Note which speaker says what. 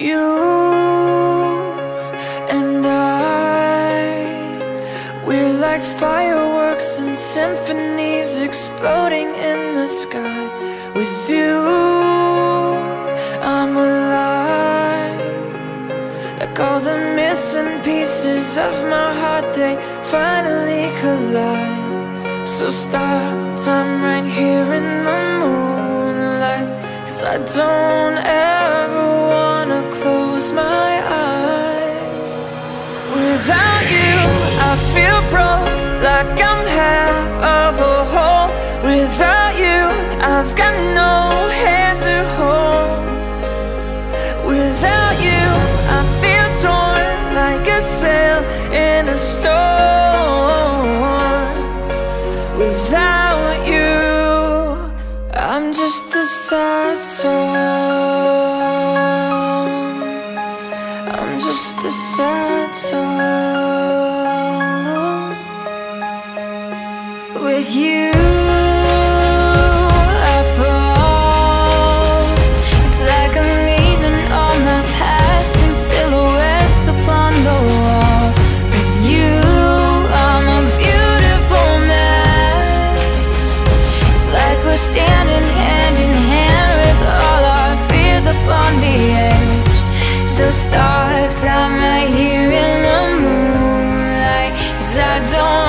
Speaker 1: You and we're like fireworks and symphonies exploding in the sky. With you, I'm alive. Like all the missing pieces of my heart, they finally collide. So stop time right here in the moonlight, 'cause I don't ever wanna close my eyes. Without you, I feel broke, like I'm half of a whole. Without you, I've got no hand to hold. Without you, I feel torn like a sail in a storm. Without you, I'm just a sad song. I'm just a sad song. With you, I fall. It's like I'm leaving all my past in silhouettes upon the wall. With you, I'm a beautiful mess. It's like we're standing hand in hand with all our fears upon the edge. So stop time right here in the moonlight, 'cause I don't